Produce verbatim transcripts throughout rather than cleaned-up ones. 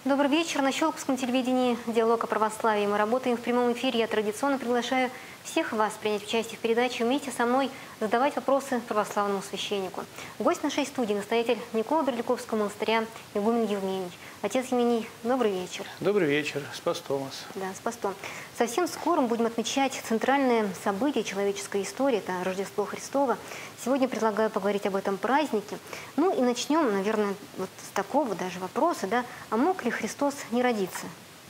Добрый вечер. На Щелковском телевидении «Диалог о православии». Мы работаем в прямом эфире. Я традиционно приглашаю всех вас принять участие в передаче. Вместе со мной задавать вопросы православному священнику. Гость нашей студии – настоятель Николо-Бердюковского монастыря игумен Евмений. Отец Евмений, добрый вечер. Добрый вечер. С постом вас. Да, с постом. Совсем скоро мы будем отмечать центральное событие человеческой истории – это Рождество Христово. Сегодня предлагаю поговорить об этом празднике. Ну и начнем, наверное, вот с такого даже вопроса, да, а мог ли Христос не родиться?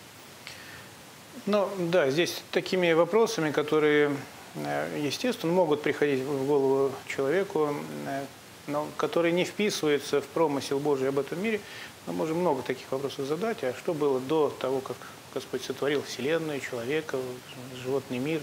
Ну да, здесь такими вопросами, которые, естественно, могут приходить в голову человеку, но которые не вписываются в промысел Божий об этом мире, мы можем много таких вопросов задать. А что было до того, как Господь сотворил Вселенную, человека, животный мир?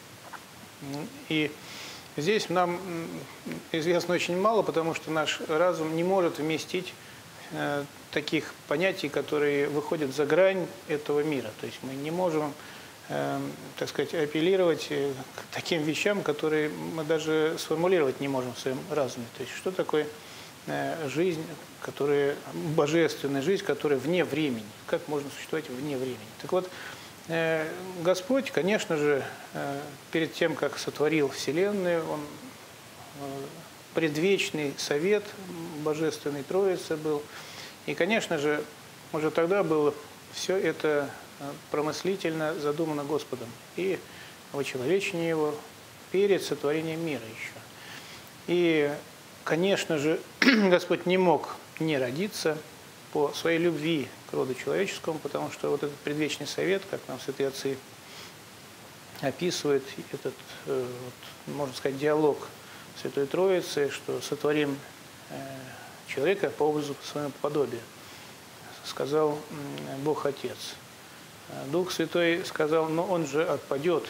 И здесь нам известно очень мало, потому что наш разум не может вместить э, таких понятий, которые выходят за грань этого мира. То есть мы не можем, э, так сказать, апеллировать к таким вещам, которые мы даже сформулировать не можем в своем разуме. То есть что такое э, жизнь, которая, божественная жизнь, которая вне времени? Как можно существовать вне времени? Так вот, Господь, конечно же, перед тем, как сотворил Вселенную, Он предвечный совет Божественной Троицы был. И, конечно же, уже тогда было все это промыслительно задумано Господом. И очеловечение Его перед сотворением мира еще. И, конечно же, Господь не мог не родиться по своей любви к роду человеческому, потому что вот этот предвечный совет, как нам святые отцы описывают, этот, вот, можно сказать, диалог Святой Троицы, что сотворим человека по образу своему подобию, сказал Бог Отец. Дух Святой сказал, но он же отпадет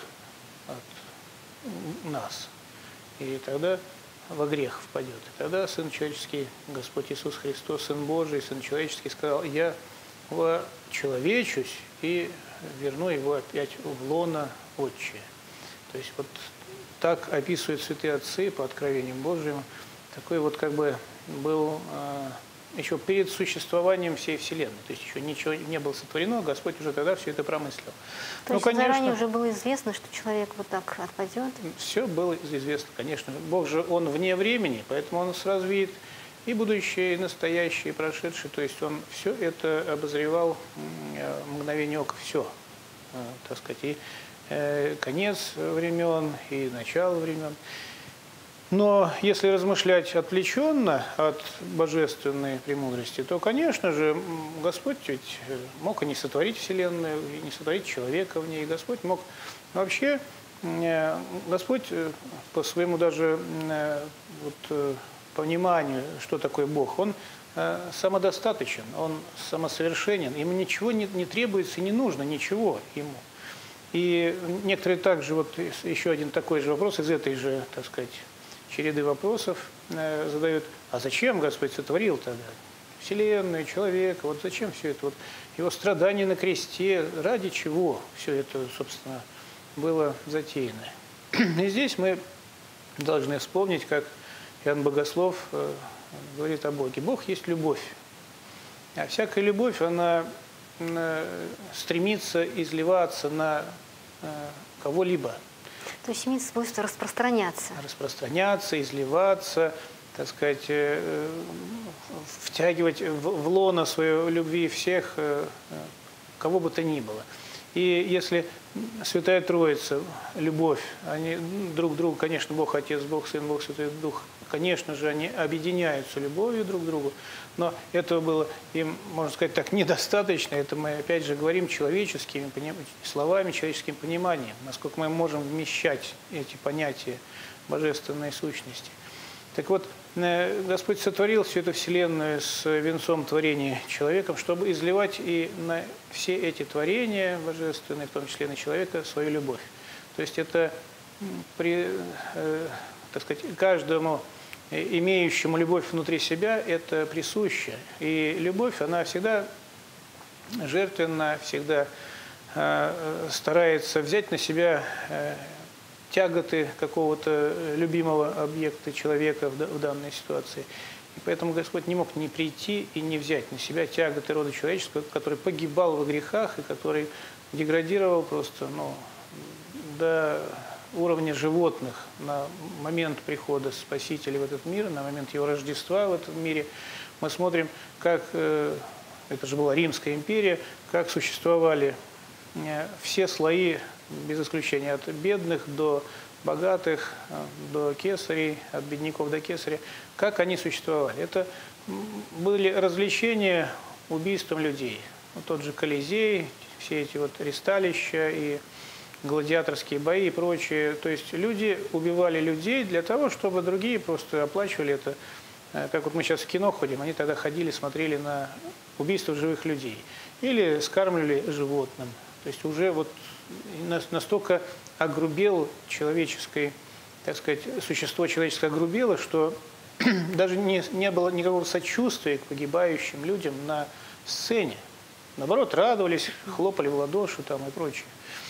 от нас. И тогда во грех впадет. И тогда Сын Человеческий, Господь Иисус Христос, Сын Божий, Сын Человеческий, сказал, я вочеловечусь и верну его опять в лоно Отче. То есть вот так описывают святые отцы по откровениям Божьим. Такой вот как бы был э, еще перед существованием всей Вселенной. То есть еще ничего не было сотворено, Господь уже тогда все это промыслил. То ну, есть конечно, заранее уже было известно, что человек вот так отпадет? Все было известно, конечно. Бог же, Он вне времени, поэтому Он сразу видит и будущее, и настоящее, и прошедшее. То есть Он все это обозревал в мгновение ока, все, так сказать, и э, конец времен, и начало времен. Но если размышлять отвлеченно от божественной премудрости, то, конечно же, Господь ведь мог и не сотворить Вселенную, и не сотворить человека в ней. Господь мог вообще, Господь по своему даже вот, пониманию, что такое Бог, Он самодостаточен, Он самосовершенен, ему ничего не, не требуется и не нужно, ничего ему. И некоторые также, вот еще один такой же вопрос из этой же, так сказать, череды вопросов э, задают, а зачем Господь сотворил тогда Вселенную, человека, вот зачем все это, вот его страдания на кресте, ради чего все это, собственно, было затеяно. И здесь мы должны вспомнить, как Иоанн Богослов э, говорит о Боге. Бог есть любовь, а всякая любовь, она э, стремится изливаться на э, кого-либо. То есть имеет свойство распространяться. Распространяться, изливаться, так сказать, э, втягивать в, в лоно своей любви всех, э, кого бы то ни было. И если Святая Троица, любовь, они друг другу, конечно, Бог Отец, Бог Сын, Бог Святой Дух, конечно же, они объединяются любовью друг к другу, но этого было им, можно сказать так, недостаточно. Это мы, опять же, говорим человеческими словами, человеческим пониманием, насколько мы можем вмещать эти понятия божественной сущности. Так вот, Господь сотворил всю эту Вселенную с венцом творения человеком, чтобы изливать и на все эти творения божественные, в том числе на человека, свою любовь. То есть это при, так сказать, каждому имеющему любовь внутри себя, это присуще. И любовь, она всегда жертвенна, всегда старается взять на себя тяготы какого-то любимого объекта человека в данной ситуации. И поэтому Господь не мог не прийти и не взять на себя тяготы рода человеческого, который погибал во грехах и который деградировал просто ну, до уровня животных на момент прихода Спасителя в этот мир, на момент его Рождества в этом мире. Мы смотрим, как, это же была Римская империя, как существовали все слои, без исключения, от бедных до богатых, до кесарей, от бедняков до кесарей, как они существовали. Это были развлечения убийством людей. Вот тот же Колизей, все эти вот ристалища и гладиаторские бои и прочее. То есть люди убивали людей для того, чтобы другие просто оплачивали это. Как вот мы сейчас в кино ходим, они тогда ходили, смотрели на убийство живых людей. Или скармливали животным. То есть уже вот настолько огрубел человеческое, так сказать, существо человеческое огрубело, что даже не, не было никакого сочувствия к погибающим людям на сцене. Наоборот, радовались, хлопали в ладоши там и прочее.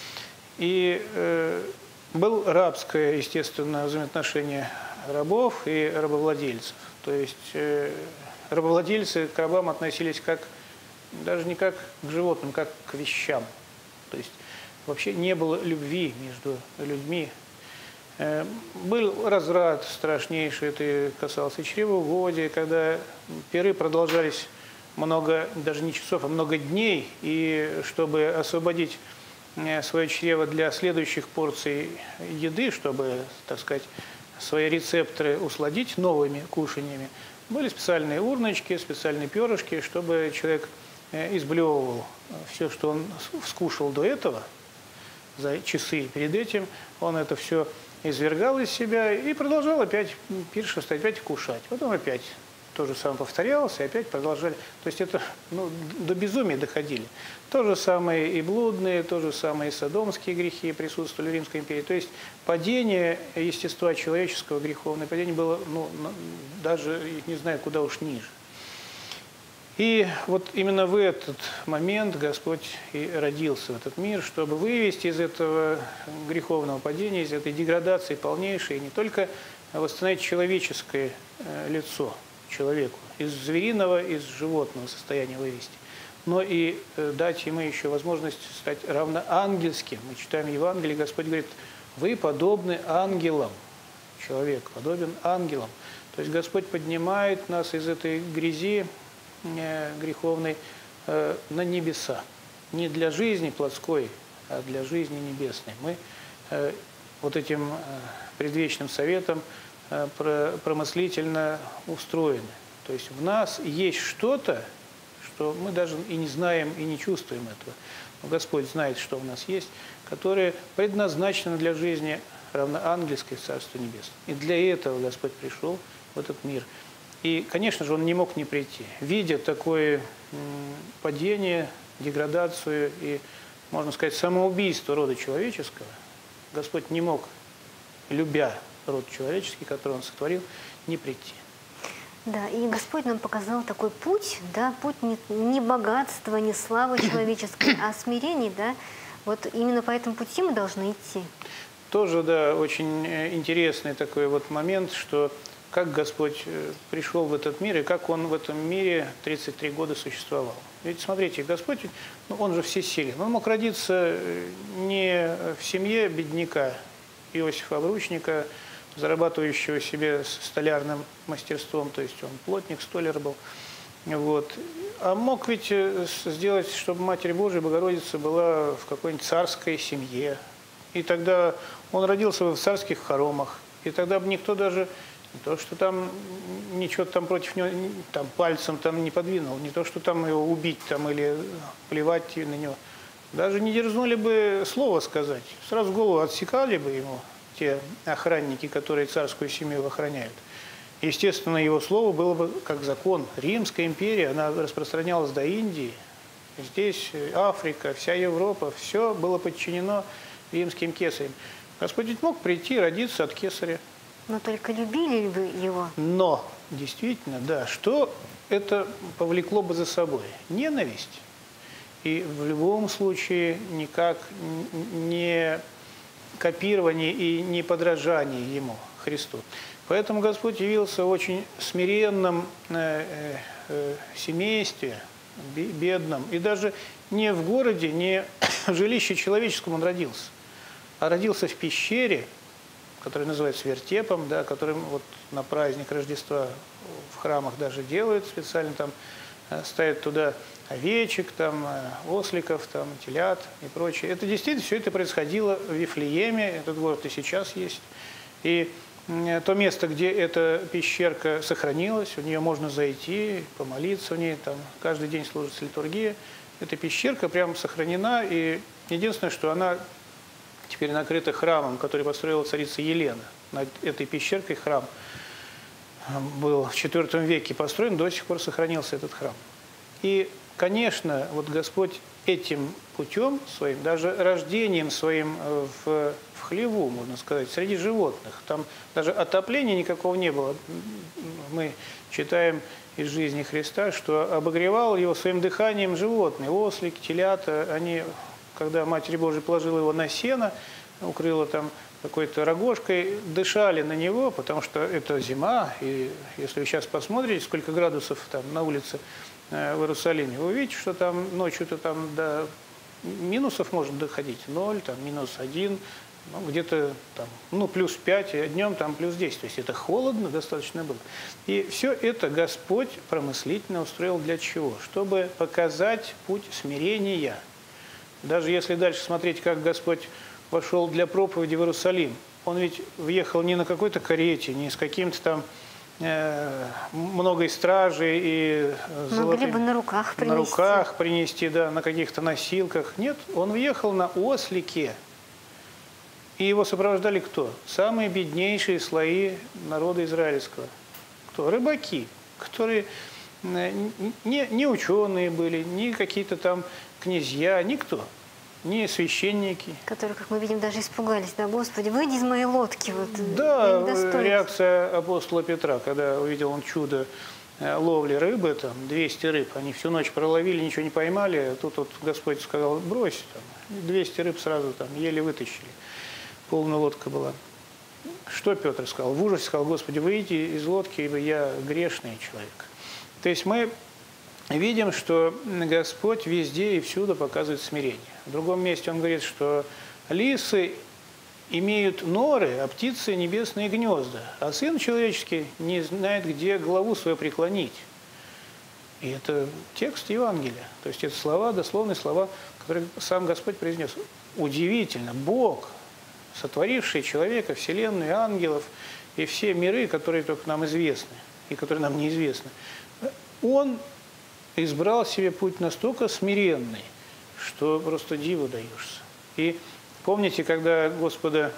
И э, было рабское, естественно, взаимоотношение рабов и рабовладельцев. То есть э, рабовладельцы к рабам относились как, даже не как к животным, как к вещам. То есть вообще не было любви между людьми. Э, был разврат страшнейший, это касалось и чревоугодия, когда пиры продолжались много, даже не часов, а много дней, и чтобы освободить свое чрево для следующих порций еды, чтобы, так сказать, свои рецепторы усладить новыми кушаньями, были специальные урночки, специальные перышки, чтобы человек изблевывал все, что он скушал до этого, за часы перед этим, он это все извергал из себя и продолжал опять пиршествовать, опять кушать. Потом опять то же самое повторялось, и опять продолжали. То есть это ну, до безумия доходили. То же самое и блудные, то же самое и содомские грехи присутствовали в Римской империи. То есть падение естества человеческого, греховное падение было, ну, даже, не знаю, куда уж ниже. И вот именно в этот момент Господь и родился в этот мир, чтобы вывести из этого греховного падения, из этой деградации полнейшей, не только восстановить человеческое лицо человеку, из звериного, из животного состояния вывести, но и дать ему еще возможность стать равноангельским. Мы читаем Евангелие, Господь говорит, вы подобны ангелам, человек подобен ангелам. То есть Господь поднимает нас из этой грязи греховной на небеса. Не для жизни плотской, а для жизни небесной. Мы вот этим предвечным советом промыслительно устроены. То есть в нас есть что-то, что мы даже и не знаем, и не чувствуем этого. Но Господь знает, что у нас есть, которое предназначено для жизни равноангельской Царства Небесного. И для этого Господь пришел в этот мир. И, конечно же, Он не мог не прийти. Видя такое падение, деградацию и, можно сказать, самоубийство рода человеческого, Господь не мог, любя род человеческий, который Он сотворил, не прийти. Да, и Господь нам показал такой путь, да, путь не, не богатства, не славы человеческой, а смирений, да. Вот именно по этому пути мы должны идти. Тоже, да, очень интересный такой вот момент, что как Господь пришел в этот мир и как Он в этом мире тридцать три года существовал. Ведь смотрите, Господь, ну, Он же всесилен. Он мог родиться не в семье бедняка Иосифа Обручника, зарабатывающего себе столярным мастерством, то есть он плотник, столяр был. Вот. А мог ведь сделать, чтобы Матерь Божия, Богородица, была в какой-нибудь царской семье. И тогда он родился в царских хоромах. И тогда бы никто даже, не то что там, ничего там против него, там, пальцем там не подвинул, не то что там его убить там, или плевать на него. Даже не дерзнули бы слово сказать. Сразу голову отсекали бы ему те охранники, которые царскую семью охраняют. Естественно, его слово было бы как закон. Римская империя, она распространялась до Индии. Здесь Африка, вся Европа, все было подчинено римским кесарям. Господь ведь мог прийти, родиться от кесаря. Но только любили ли вы его? Но, действительно, да, что это повлекло бы за собой? Ненависть. И в любом случае никак не копирование и не подражание Ему, Христу. Поэтому Господь явился в очень смиренном э, э, семействе, бедном. И даже не в городе, не в жилище человеческом он родился, а родился в пещере, который называется вертепом, да, которым вот на праздник Рождества в храмах даже делают специально, там ставят туда овечек, там, осликов, там, телят и прочее. Это действительно, все это происходило в Вифлееме, этот город и сейчас есть. И то место, где эта пещерка сохранилась, в нее можно зайти, помолиться в ней, там каждый день служится литургия. Эта пещерка прям сохранена, и единственное, что она теперь накрыта храмом, который построила царица Елена. Над этой пещеркой храм был в четвёртом веке построен, до сих пор сохранился этот храм. И, конечно, вот Господь этим путем своим, даже рождением своим в, в хлеву, можно сказать, среди животных, там даже отопления никакого не было. Мы читаем из жизни Христа, что обогревал его своим дыханием животные, ослики, телята. Они, когда Матерь Божия положила его на сено, укрыла там какой-то рогожкой, дышали на него, потому что это зима, и если вы сейчас посмотрите, сколько градусов там на улице э, в Иерусалиме, вы увидите, что там ночью-то там до минусов может доходить, ноль, там минус один, ну, где-то там, ну, плюс пять, а днем там плюс десять, то есть это холодно достаточно было. И все это Господь промыслительно устроил для чего? Чтобы показать путь смирения. Даже если дальше смотреть, как Господь вошел для проповеди в Иерусалим. Он ведь въехал не на какой-то карете, не с каким-то там э, многой стражей и золотыми... Могли бы на руках принести. На руках принести, да, на каких-то носилках. Нет, он въехал на ослике. И его сопровождали кто? Самые беднейшие слои народа израильского. Кто? Рыбаки, которые не, не ученые были, не какие-то там князья, никто. Не священники. Которые, как мы видим, даже испугались. Да, Господи, выйди из моей лодки. Вот, да, реакция апостола Петра, когда увидел он чудо ловли рыбы, там двести рыб, они всю ночь проловили, ничего не поймали, а тут вот Господь сказал, брось, там, двести рыб сразу там еле вытащили. Полная лодка была. Что Петр сказал? В ужасе сказал, Господи, выйди из лодки, ибо я грешный человек. То есть мы видим, что Господь везде и всюду показывает смирение. В другом месте он говорит, что лисы имеют норы, а птицы небесные гнезда, а сын человеческий не знает, где голову свою преклонить. И это текст Евангелия. То есть это слова, дословные слова, которые сам Господь произнес. Удивительно, Бог, сотворивший человека, вселенную, ангелов и все миры, которые только нам известны и которые нам неизвестны, Он избрал себе путь настолько смиренный, что просто диву даешься. И помните, когда Господа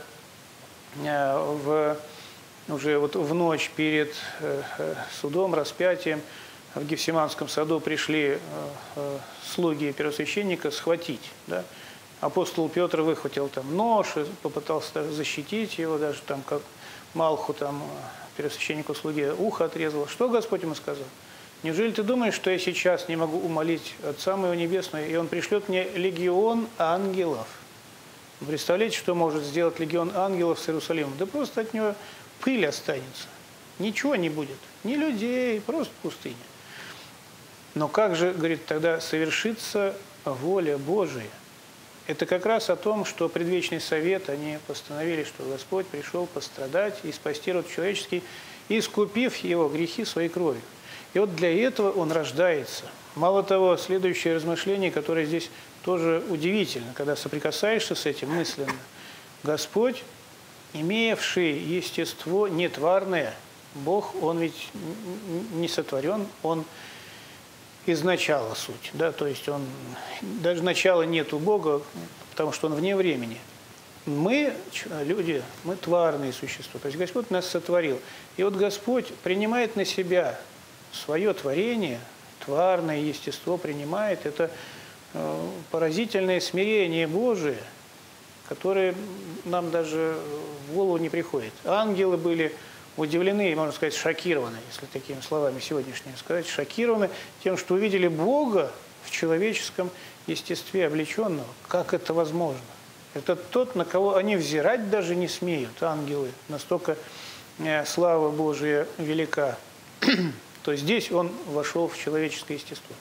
в, уже вот в ночь перед судом, распятием в Гефсиманском саду пришли слуги первосвященника схватить, да? Апостол Петр выхватил там нож, попытался защитить его, даже там как Малху, там первосвященнику слуге ухо отрезал. Что Господь ему сказал? Неужели ты думаешь, что я сейчас не могу умолить Отца моего Небесного, и Он пришлет мне легион ангелов? Вы представляете, что может сделать легион ангелов с Иерусалимом? Да просто от него пыль останется. Ничего не будет. Ни людей, просто пустыня. Но как же, говорит, тогда совершится воля Божия? Это как раз о том, что предвечный совет, они постановили, что Господь пришел пострадать и спасти род человеческий, искупив его грехи своей кровью. И вот для этого он рождается. Мало того, следующее размышление, которое здесь тоже удивительно, когда соприкасаешься с этим мысленно. Господь, имевший естество нетварное, Бог, Он ведь не сотворен, Он изначала суть. Да? То есть Он, даже начала нет у Бога, потому что Он вне времени. Мы, люди, мы тварные существа. То есть Господь нас сотворил. И вот Господь принимает на себя свое творение, тварное естество принимает, это э, поразительное смирение Божие, которое нам даже в голову не приходит. Ангелы были удивлены, можно сказать, шокированы, если такими словами сегодняшними сказать, шокированы тем, что увидели Бога в человеческом естестве облеченного. Как это возможно? Это тот, на кого они взирать даже не смеют, ангелы, настолько слава Божия велика, то здесь он вошел в человеческое естество.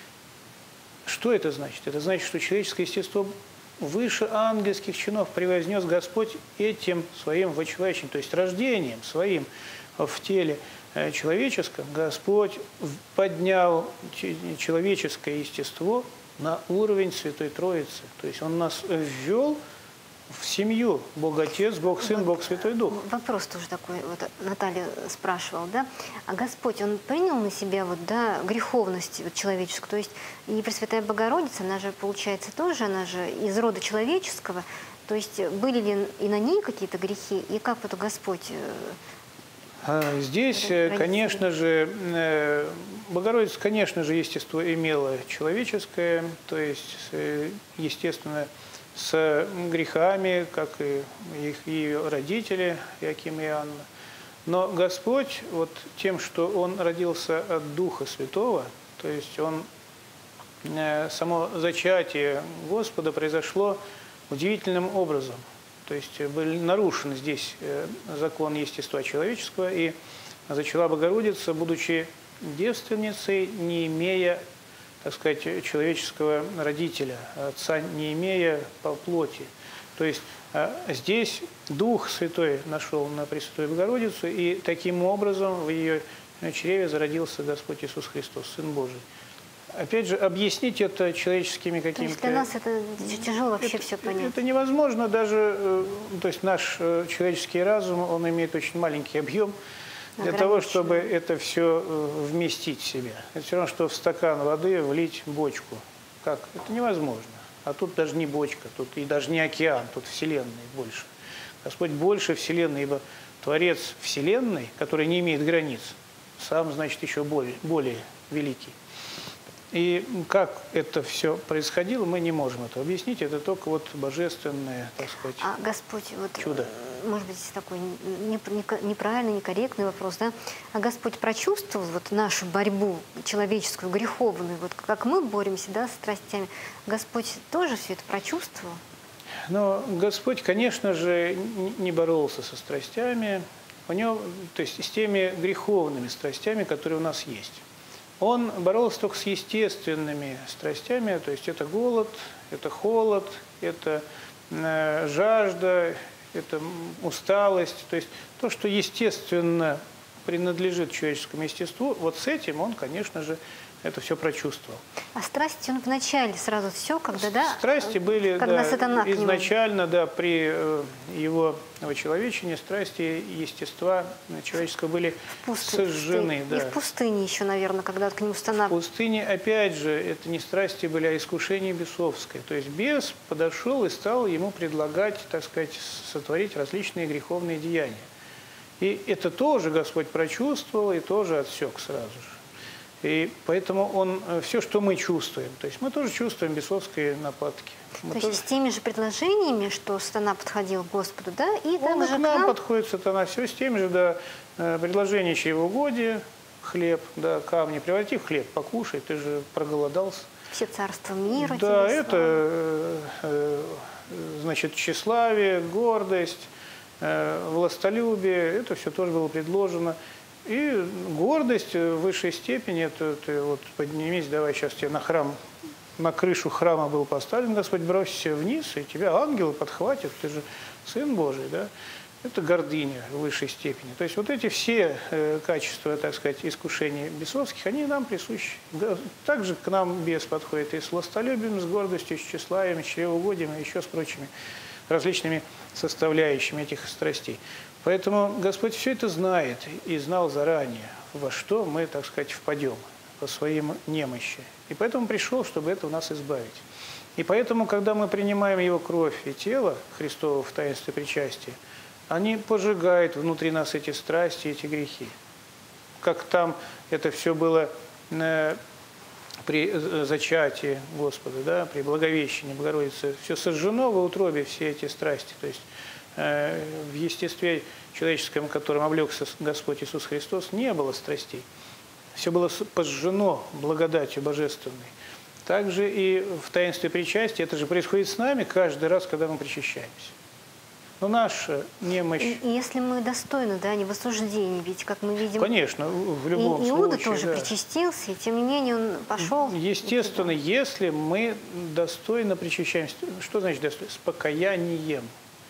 Что это значит? Это значит, что человеческое естество выше ангельских чинов превознес Господь этим своим вочевающим, то есть рождением своим в теле человеческом. Господь поднял человеческое естество на уровень Святой Троицы. То есть Он нас ввел в семью. Бог Отец, Бог Сын, Бог Святой Дух. Вопрос тоже такой, вот Наталья спрашивала, да? А Господь, Он принял на себя вот, да, греховность вот, человеческую? То есть и Пресвятая Богородица, она же, получается, тоже, она же из рода человеческого. То есть были ли и на ней какие-то грехи? И как вот Господь... Здесь, конечно же, Богородица, конечно же, естество имела человеческое, то есть, естественно, с грехами, как и их ее родители, Иаким и Иоанна. Но Господь, вот тем, что Он родился от Духа Святого, то есть Он, само зачатие Господа произошло удивительным образом. То есть был нарушен здесь закон естества человеческого, и зачала Богородица, будучи девственницей, не имея, так сказать, человеческого родителя, отца не имея по плоти. То есть здесь Дух Святой нашел на Пресвятую Богородицу, и таким образом в ее чреве зародился Господь Иисус Христос, Сын Божий. Опять же, объяснить это человеческими какими-то... Для нас это тяжело вообще это, все понять. Это невозможно даже... То есть наш человеческий разум, он имеет очень маленький объем для того, чтобы это все вместить в себя. Это все равно, что в стакан воды влить бочку. Как? Это невозможно. А тут даже не бочка, тут и даже не океан, тут Вселенная больше. Господь больше Вселенной, ибо Творец Вселенной, который не имеет границ, сам, значит, еще более, более великий. И как это все происходило, мы не можем это объяснить. Это только вот божественное, так сказать, а Господь, вот, чудо. Может быть, такой неправильный, некорректный вопрос, да? А Господь прочувствовал вот нашу борьбу человеческую, греховную, вот как мы боремся, да, с страстями. Господь тоже все это прочувствовал? Но Господь, конечно же, не боролся со страстями, у него, то есть с теми греховными страстями, которые у нас есть. Он боролся только с естественными страстями, то есть это голод, это холод, это э, жажда, это усталость, то есть то, что естественно принадлежит человеческому естеству, вот с этим он, конечно же, это все прочувствовал. А страсти он вначале сразу все, когда, да? Страсти были, когда да, сатана изначально, да, при э, его вычеловечении, страсти естества человеческого были Пусты, сожжены. Да. И в пустыне еще, наверное, когда к нему становится. В пустыне, опять же, это не страсти были, а искушение бесовское. То есть бес подошел и стал ему предлагать, так сказать, сотворить различные греховные деяния. И это тоже Господь прочувствовал и тоже отсек сразу же. И поэтому он, все, что мы чувствуем, то есть мы тоже чувствуем бесовские нападки. Мы то тоже... есть с теми же предложениями, что сатана подходил к Господу, да? И он также к нам, к нам подходит, сатана, все с теми же, да, предложения чревоугодия, хлеб, да, камни, преврати в хлеб, покушай, ты же проголодался. Все царства мира. Да, это, значит, тщеславие, гордость, властолюбие, это все тоже было предложено. И гордость в высшей степени, это ты вот поднимись, давай сейчас тебе на храм, на крышу храма был поставлен Господь, бросься вниз, и тебя ангелы подхватят, ты же Сын Божий, да? Это гордыня в высшей степени. То есть вот эти все э, качества, так сказать, искушений бесовских, они нам присущи. Да, также к нам бес подходит и с властолюбием, с гордостью, с тщеславием, с чревоугодием, и еще с прочими различными составляющими этих страстей. Поэтому Господь все это знает и знал заранее, во что мы, так сказать, впадем по своим немощи. И поэтому пришел, чтобы это у нас избавить. И поэтому, когда мы принимаем Его кровь и тело Христово в таинстве причастия, они пожигают внутри нас эти страсти, эти грехи. Как там это все было э, при зачатии Господа, да, при Благовещении Богородицы, все сожжено во утробе, все эти страсти. То есть в естестве человеческом, которым облегся Господь Иисус Христос, не было страстей. Все было пожжено благодатью божественной. Также и в таинстве причастия, это же происходит с нами каждый раз, когда мы причащаемся. Но наша немощь... И, и если мы достойны, да, не в осуждении, ведь, как мы видим... Конечно, в любом и, случае. Иуда тоже да. причастился, и тем не менее он пошел... Естественно, если мы достойно причащаемся, что значит достойно? С покаянием.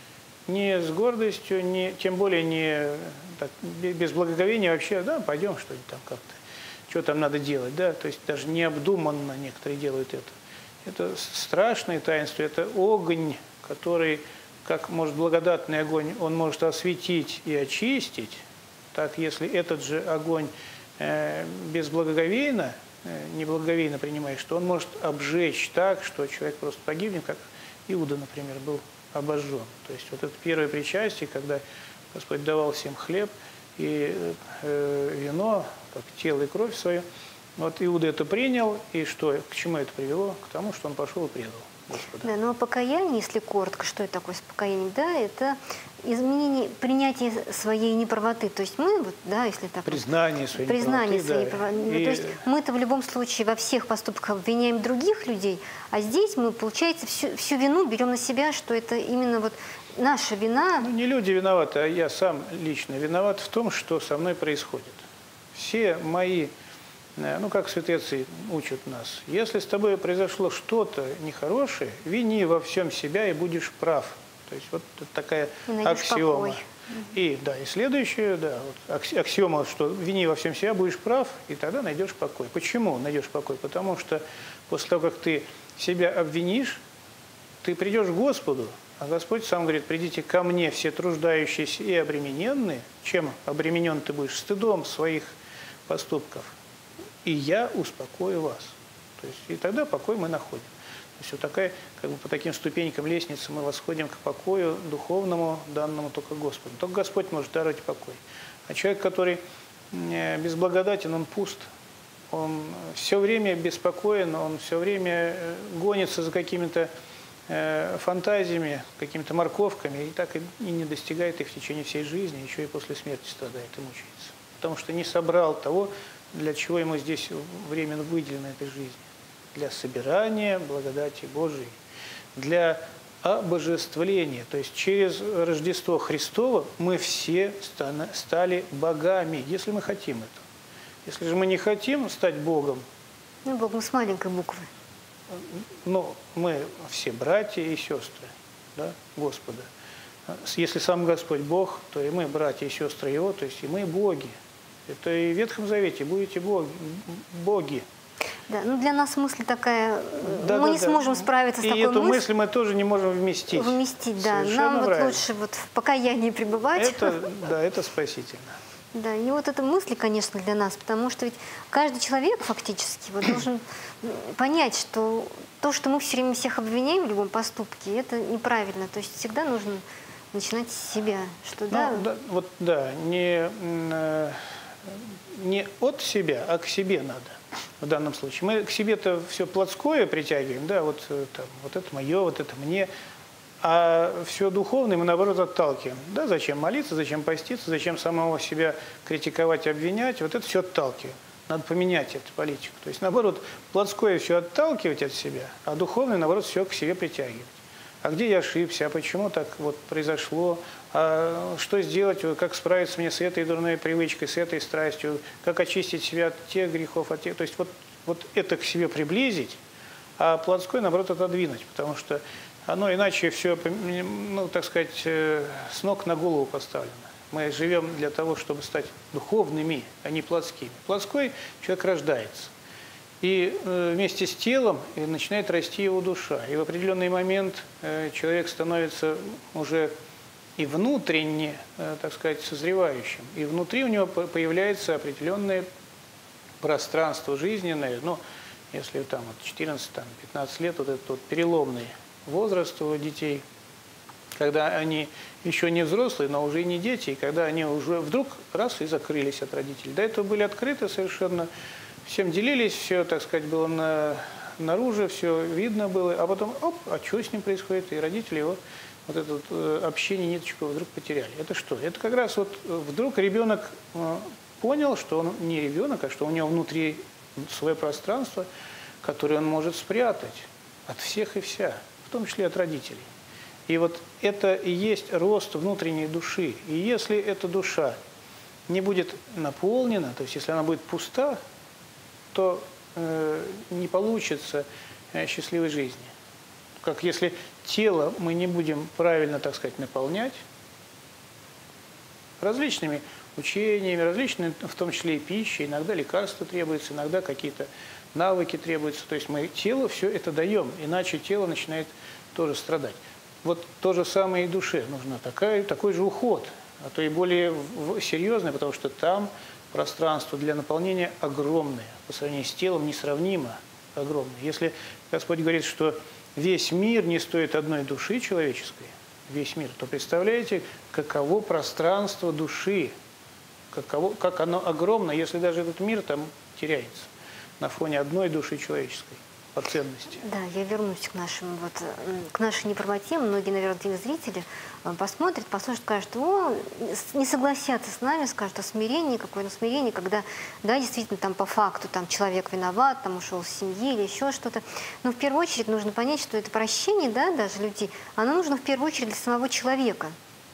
Не с гордостью, не, тем более не так, без благоговения вообще, да, пойдем что-нибудь там как-то, что там надо делать, да, то есть даже необдуманно некоторые делают это. Это страшное таинство, это огонь, который, как может благодатный огонь, он может осветить и очистить, так если этот же огонь э, безблагоговейно, э, неблагоговейно принимаешь, то он может обжечь так, что человек просто погибнет, как Иуда, например, был обожжен. То есть вот это первое причастие, когда Господь давал всем хлеб и э, вино, как тело и кровь свою. Вот Иуда это принял, и что, к чему это привело? К тому, что он пошел и предал Господа. Да, но покаяние, если коротко, что это такое с покаянием, да, это изменение, принятие своей неправоты. То есть мы, вот, да, если так... Признание своей признание неправоты, своей да. правоты. И... То есть мы-то в любом случае во всех поступках обвиняем других людей, а здесь мы, получается, всю, всю вину берем на себя, что это именно вот наша вина. Ну, не люди виноваты, а я сам лично виноват в том, что со мной происходит. Все мои... Ну, как святые отцы учат нас. Если с тобой произошло что-то нехорошее, вини во всем себя и будешь прав. То есть вот такая аксиома. Покой. И, да, и следующее, да, вот, аксиома, что вини во всем себя, будешь прав, и тогда найдешь покой. Почему найдешь покой? Потому что после того, как ты себя обвинишь, ты придешь к Господу, а Господь сам говорит: придите ко мне все труждающиеся и обремененные. Чем обременен ты будешь? Стыдом своих поступков. И я успокою вас. То есть, и тогда покой мы находим. То есть вот такая, как бы по таким ступенькам лестницы мы восходим к покою духовному, данному только Господу. Только Господь может даровать покой. А человек, который безблагодатен, он пуст. Он все время беспокоен, он все время гонится за какими-то фантазиями, какими-то морковками, и так и не достигает их в течение всей жизни, еще и после смерти страдает и мучается. Потому что не собрал того, для чего ему здесь временно выделено этой жизни. Для собирания благодати Божией, для обожествления. То есть через Рождество Христово мы все стали богами, если мы хотим это. Если же мы не хотим стать Богом, ну, Богом с маленькой буквы. Ну, мы все братья и сестры, да, Господа. Если сам Господь Бог, то и мы братья и сестры Его, то есть и мы боги. Это и в Ветхом Завете будете боги. боги. Да, ну для нас мысль такая, да, мы да, не да. сможем справиться с и такой эту мыслью. мысль мы тоже не можем вместить. Вместить, да. Совершенно Нам правильно. вот лучше вот в покаянии пребывать. Это, да, это спасительно. Да, и вот эта мысль, конечно, для нас, потому что ведь каждый человек фактически вот должен понять, что то, что мы все время всех обвиняем в любом поступке, это неправильно. То есть всегда нужно начинать с себя. Что, ну, да, да, вот, да, не, не от себя, а к себе надо в данном случае. Мы к себе-то все плотское притягиваем, да, вот, там, вот это мое, вот это мне. А все духовное мы, наоборот, отталкиваем. Да, зачем молиться, зачем поститься, зачем самого себя критиковать, обвинять. Вот это все отталкиваем. Надо поменять эту политику. То есть, наоборот, плотское все отталкивать от себя, а духовное, наоборот, все к себе притягивать. А где я ошибся, а почему так вот произошло, а что сделать, как справиться мне с этой дурной привычкой, с этой страстью, как очистить себя от тех грехов, от тех. То есть вот, вот это к себе приблизить, а плотское, наоборот, отодвинуть, потому что оно иначе все, ну, так сказать, с ног на голову поставлено. Мы живем для того, чтобы стать духовными, а не плотскими. Плотской человек рождается. И вместе с телом начинает расти его душа. И в определенный момент человек становится уже и внутренне, так сказать, созревающим. И внутри у него появляется определенное пространство жизненное. Ну, если там четырнадцать-пятнадцать лет, вот этот вот переломный возраст у детей, когда они еще не взрослые, но уже и не дети, и когда они уже вдруг раз и закрылись от родителей. До этого были открыты совершенно, всем делились, все, так сказать, было на, наружу, все видно было, а потом, оп, а что с ним происходит? И родители его, вот это вот общение, ниточку вдруг потеряли. Это что? Это как раз вот вдруг ребенок понял, что он не ребенок, а что у него внутри свое пространство, которое он может спрятать от всех и вся, в том числе от родителей. И вот это и есть рост внутренней души. И если эта душа не будет наполнена, то есть если она будет пуста, то э, не получится э, счастливой жизни. Как если тело мы не будем правильно, так сказать, наполнять различными учениями, различными, в том числе и пищей, иногда лекарства требуются, иногда какие-то навыки требуются. То есть мы телу все это даем, иначе тело начинает тоже страдать. Вот то же самое и душе нужно такая, такой же уход, а то и более серьезный, потому что там пространство для наполнения огромное, по сравнению с телом несравнимо огромное. Если Господь говорит, что весь мир не стоит одной души человеческой, весь мир, то представляете, каково пространство души, каково, как оно огромно, если даже этот мир там теряется на фоне одной души человеческой по ценности. Да, я вернусь к нашему вот к нашей неправоте. Многие, наверное, телезрители посмотрят, послушают, скажут, о, не согласятся с нами, скажут о смирении, какое-то смирение, когда, да, действительно, там по факту там человек виноват, там ушел с семьи или еще что-то. Но в первую очередь нужно понять, что это прощение, да, даже людей, оно нужно в первую очередь для самого человека.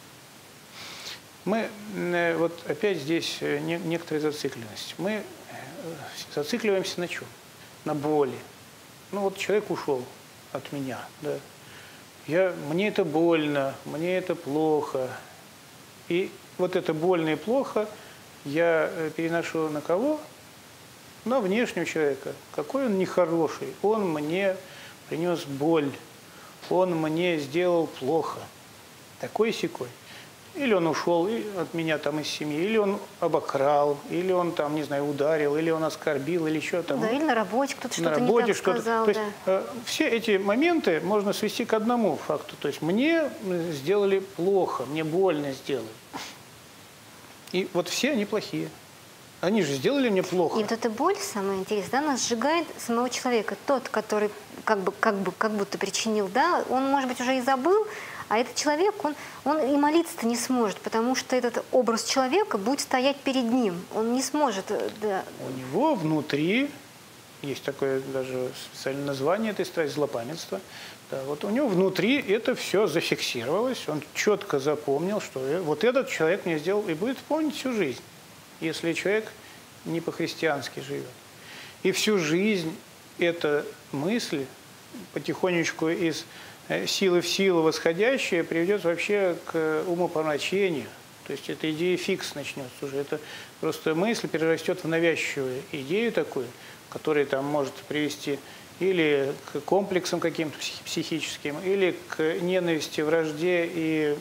Мы, вот опять здесь некоторая зацикленность. Мы зацикливаемся на чем? На боли. Ну вот человек ушел от меня, да. Я, мне это больно, мне это плохо. И вот это больно и плохо я переношу на кого? На внешнего человека. Какой он нехороший. Он мне принес боль. Он мне сделал плохо. Такой-сякой. Или он ушел от меня там из семьи, или он обокрал, или он там, не знаю, ударил, или он оскорбил, или еще там. Да, или на работе кто-то что-то на работе не так что-то. сказал. То да. есть, э, все эти моменты можно свести к одному факту. То есть мне сделали плохо, мне больно сделали. И вот все они плохие. Они же сделали мне плохо. И вот эта боль, самое интересное, да, она сжигает самого человека. Тот, который как бы, как бы, как будто причинил, да, он, может быть, уже и забыл, а этот человек, он, он и молиться-то не сможет, потому что этот образ человека будет стоять перед ним. Он не сможет. Да. У него внутри, есть такое даже специальное название этой страсти, злопамятство. Да, вот у него внутри это все зафиксировалось, он четко запомнил, что вот этот человек мне сделал, и будет помнить всю жизнь, если человек не по-христиански живет. И всю жизнь эта мысль потихонечку из силы в силу восходящая приведет вообще к умопомрачению. То есть эта идея фикс начнется уже. Это просто мысль перерастет в навязчивую идею такую, которая там может привести или к комплексам каким-то психическим, или к ненависти, вражде и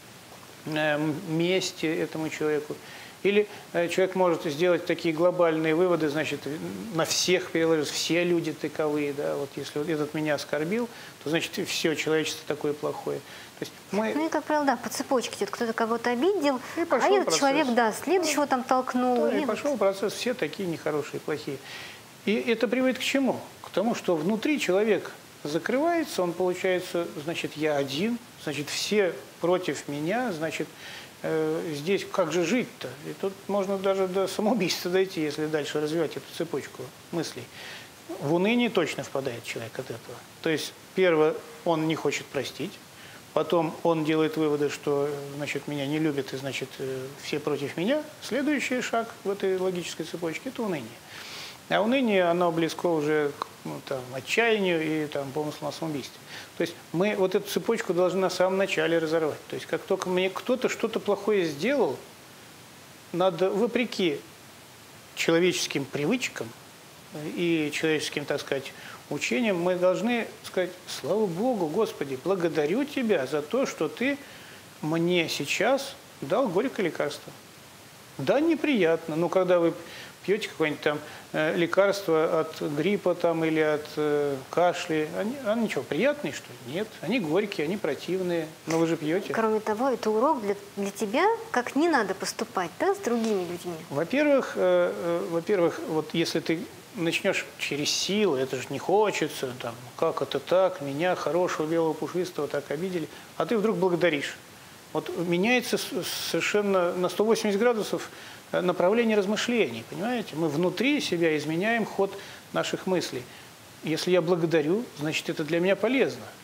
мести этому человеку. Или человек может сделать такие глобальные выводы, значит, на всех переложить, все люди таковые, да, вот если вот этот меня оскорбил, то значит все человечество такое плохое. То есть мы... Ну и, как правило, да, по цепочке идет, кто-то кого-то обидел, а этот процесс. человек, да, следующего там толкнул. Да, и и пошел процесс, все такие нехорошие, плохие. И это приводит к чему? К тому, что внутри человек закрывается, он получается, значит, я один, значит, все против меня, значит, здесь как же жить-то? И тут можно даже до самоубийства дойти, если дальше развивать эту цепочку мыслей. В уныние точно впадает человек от этого. То есть, первое, он не хочет простить, потом он делает выводы, что, значит, меня не любят, и, значит, все против меня. Следующий шаг в этой логической цепочке – это уныние. А уныние, оно близко уже к ну, там, отчаянию и там, помыслу о самоубийстве. То есть мы вот эту цепочку должны на самом начале разорвать. То есть как только мне кто-то что-то плохое сделал, надо вопреки человеческим привычкам и человеческим, так сказать, учениям, мы должны сказать: слава Богу, Господи, благодарю Тебя за то, что Ты мне сейчас дал горькое лекарство. Да, неприятно, но когда вы пьете какое-нибудь там э, лекарство от гриппа там, или от э, кашля, они, они что, приятные, что ли? Нет, они горькие, они противные, но вы же пьете. Кроме того, это урок для, для тебя, как не надо поступать, да, с другими людьми. Во-первых, э, э, во-первых, вот если ты начнешь через силу, это же не хочется, там, как это так, меня, хорошего белого пушистого, так обидели, а ты вдруг благодаришь. Вот меняется совершенно на сто восемьдесят градусов направление размышлений, понимаете? Мы внутри себя изменяем ход наших мыслей. Если я благодарю, значит, это для меня полезно.